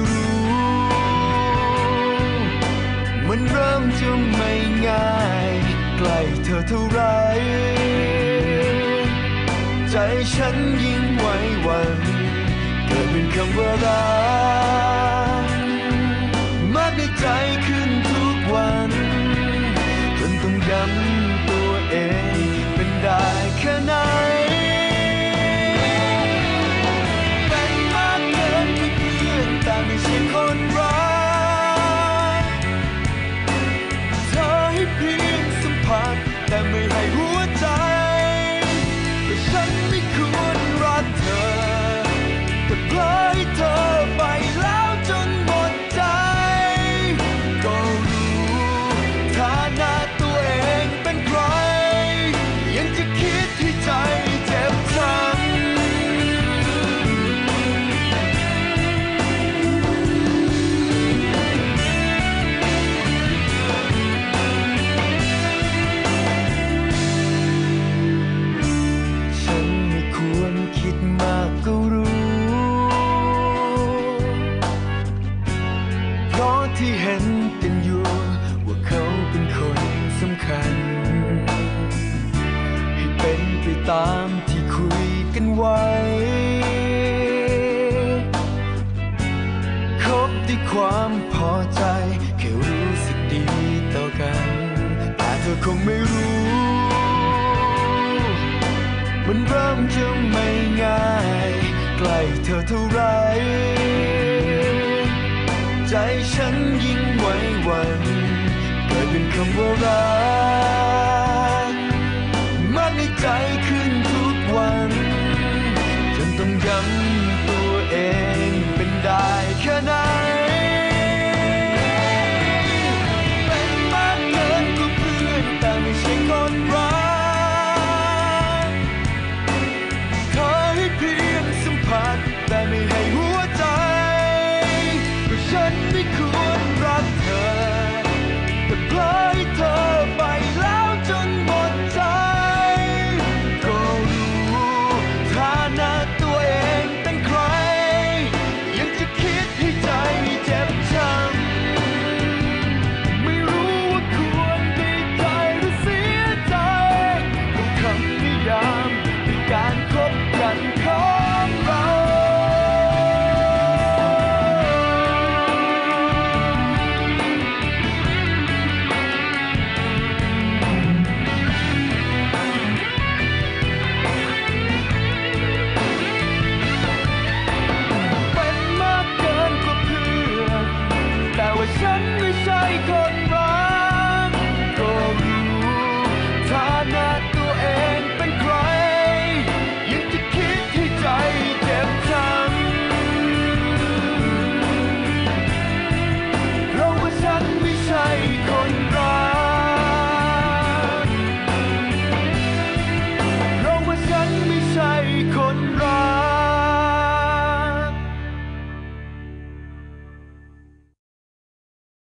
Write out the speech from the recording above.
รู้มันเริ่มจะไม่ง่ายใกล้เธอเท่าไรใจฉันยิ่งไหวหวั่นเกิดเป็นคำว่ารักมากในใจขึ้นทุกวันจนต้องย้ำตัวเองเป็นได้แค่ไหนเป็นมากเกินที่เพื่อนแต่ไม่ใช่คนรักเธอให้เพียงสัมผัสแต่ไม่ให้หัวใจแต่ฉันไม่ควรรักเธอแต่ปล่อยเธอไปแล้วจนหมดใจก็รู้ฐานะตัวเองเป็นใครยังจะคิดที่ใจเจ็บช้ำฉันไม่ควรคิดมากก็รู้เพราะที่เห็นกันอยู่ว่าเขาเป็นคนสำคัญให้เป็นไปตามที่คุยกันไว้คบด้วยความพอใจแค่รู้สึกดีต่อกันแต่เธอคงไม่รู้มันเริ่มจะไม่ง่ายใกล้เธอเท่าไรใจฉันยิ่งไหวหวั่นเกิดเป็นคำว่ารักมากในใจขึ้นทุกวันจนต้องย้ำตัวเองเป็นได้แค่ไหนเป็นมากเกินกว่าเพื่อนแต่ไม่ใช่คนรักเธอให้เพียงสัมผัสแต่ไม่ให้หัวใจเพราะฉันไม่คว